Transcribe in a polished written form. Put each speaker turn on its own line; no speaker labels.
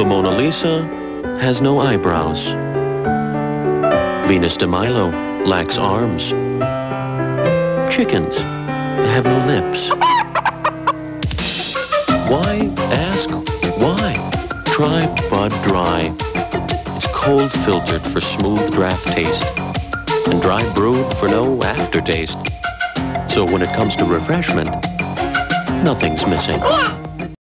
The Mona Lisa has no eyebrows. Venus de Milo lacks arms. Chickens have no lips. Why ask why? Try Bud Dry. It's cold filtered for smooth draft taste and dry brewed for no aftertaste. So when it comes to refreshment, nothing's missing.